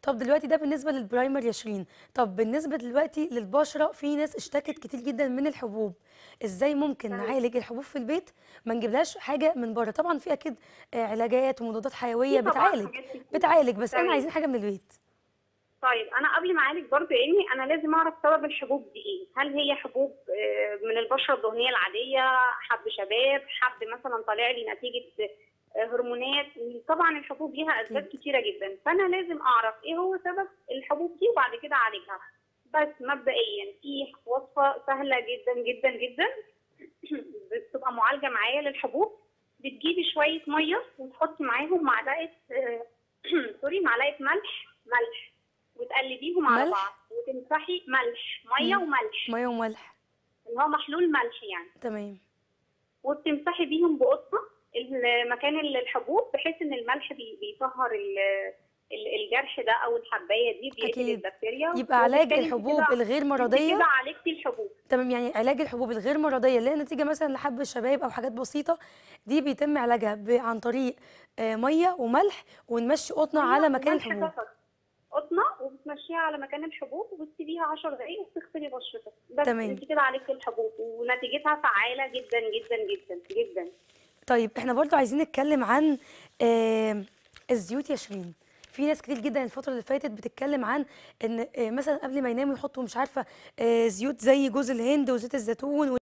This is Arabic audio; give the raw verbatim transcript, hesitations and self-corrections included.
طب دلوقتي ده بالنسبة للبرايمر يا شيرين. طب بالنسبة دلوقتي للبشرة، في ناس اشتكت كتير جدا من الحبوب. ازاي ممكن تمام. نعالج الحبوب في البيت؟ ما نجيبلهاش حاجة من بره. طبعا في اكيد آه، علاجات ومضادات في حيوية طبعا بتعالج. حاجات كتير. بتعالج، بس احنا تمام. عايزين حاجة من البيت. طيب انا قبل ما اعالج برضه يا امي انا لازم اعرف سبب الحبوب دي ايه. هل هي حبوب آه، من البشره الدهنيه العاديه، حب شباب، حب مثلا طالع لي نتيجه آه، هرمونات. طبعا الحبوب ليها اسباب اكيد. كتيره جدا، فانا لازم اعرف ايه هو سبب الحبوب دي وبعد كده اعالجها. بس مبدئيا في وصفه سهله جدا جدا جدا بتبقى معالجه معايا للحبوب. بتجيبي شويه ميه وتحطي معاهم معلقه آه، سوري معلقه ملح ملح وتقلبيهم على بعض ملح. وتمسحي ملح ميه مم. وملح ميه وملح. اللي هو محلول ملح يعني. تمام. وبتمسحي بيهم بقطنه مكان الحبوب بحيث ان الملح بي- بيطهر ال- ال- الجرح ده او الحبايه دي، بيقتل اكيد. البكتيريا يبقى علاج وبالتالي انت الحبوب كده الغير انت كده مرضية. عالجتي الحبوب. تمام، يعني علاج الحبوب الغير مرضيه اللي هي نتيجه مثلا لحب الشباب او حاجات بسيطه، دي بيتم علاجها ب- عن طريق آه، ميه وملح، ونمشي قطنه ميه على مكان وملح الحبوب. فقط، قطنه، وبتمشيها على مكان الحبوب وبتسيبيها عشر دقايق وبتغسلي بشرتك. بس تمام. انت كده عالجتي الحبوب ونتيجتها فعاله جدا جدا جدا جدا. طيب احنا برضو عايزين نتكلم عن آه، الزيوت يا شيرين. في ناس كتير جدا الفترة اللي فاتت بتتكلم عن ان آه، مثلا قبل ما يناموا يحطوا مش عارفة آه، زيوت زي جوز الهند وزيت الزيتون.